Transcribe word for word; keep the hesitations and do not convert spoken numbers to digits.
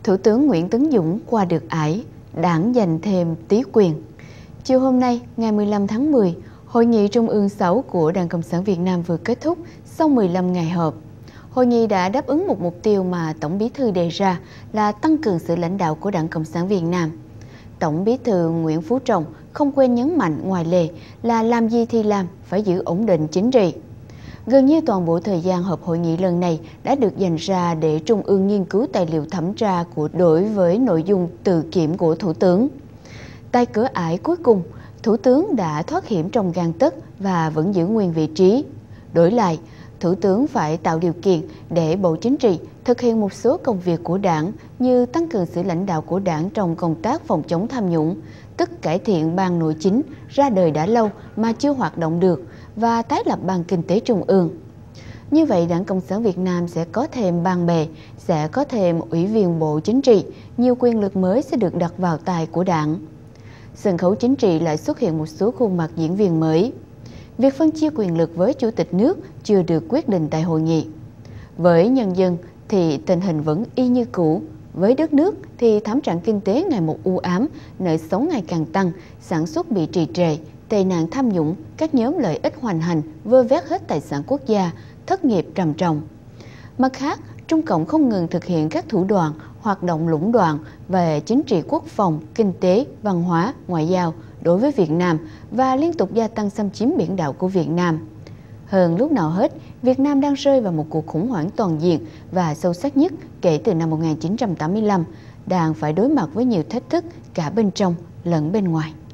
Thủ tướng Nguyễn Tấn Dũng qua được ải, Đảng giành thêm tí quyền. Chiều hôm nay, ngày mười lăm tháng mười, Hội nghị Trung ương sáu của Đảng Cộng sản Việt Nam vừa kết thúc sau mười lăm ngày họp. Hội nghị đã đáp ứng một mục tiêu mà Tổng Bí thư đề ra là tăng cường sự lãnh đạo của Đảng Cộng sản Việt Nam. Tổng Bí thư Nguyễn Phú Trọng không quên nhấn mạnh ngoài lề là làm gì thì làm, phải giữ ổn định chính trị. Gần như toàn bộ thời gian họp hội nghị lần này đã được dành ra để Trung ương nghiên cứu tài liệu thẩm tra của đối với nội dung tự kiểm của Thủ tướng. Tại cửa ải cuối cùng, Thủ tướng đã thoát hiểm trong gang tấc và vẫn giữ nguyên vị trí. Đổi lại, Thủ tướng phải tạo điều kiện để Bộ Chính trị thực hiện một số công việc của Đảng như tăng cường sự lãnh đạo của Đảng trong công tác phòng chống tham nhũng, tức cải thiện Ban Nội chính ra đời đã lâu mà chưa hoạt động được và tái lập Ban Kinh tế Trung ương. Như vậy, Đảng Cộng sản Việt Nam sẽ có thêm ban bè, sẽ có thêm Ủy viên Bộ Chính trị, nhiều quyền lực mới sẽ được đặt vào tay của Đảng. Sân khấu chính trị lại xuất hiện một số khuôn mặt diễn viên mới. Việc phân chia quyền lực với Chủ tịch nước chưa được quyết định tại hội nghị. Với nhân dân thì tình hình vẫn y như cũ. Với đất nước thì thảm trạng kinh tế ngày một u ám, nợ xấu ngày càng tăng, sản xuất bị trì trệ, tệ nạn tham nhũng, các nhóm lợi ích hoành hành, vơ vét hết tài sản quốc gia, thất nghiệp trầm trọng. Mặt khác, Trung Cộng không ngừng thực hiện các thủ đoạn, hoạt động lũng đoạn về chính trị quốc phòng, kinh tế, văn hóa, ngoại giao đối với Việt Nam và liên tục gia tăng xâm chiếm biển đảo của Việt Nam. Hơn lúc nào hết, Việt Nam đang rơi vào một cuộc khủng hoảng toàn diện và sâu sắc nhất kể từ năm một nghìn chín trăm tám mươi lăm, đang phải đối mặt với nhiều thách thức cả bên trong lẫn bên ngoài.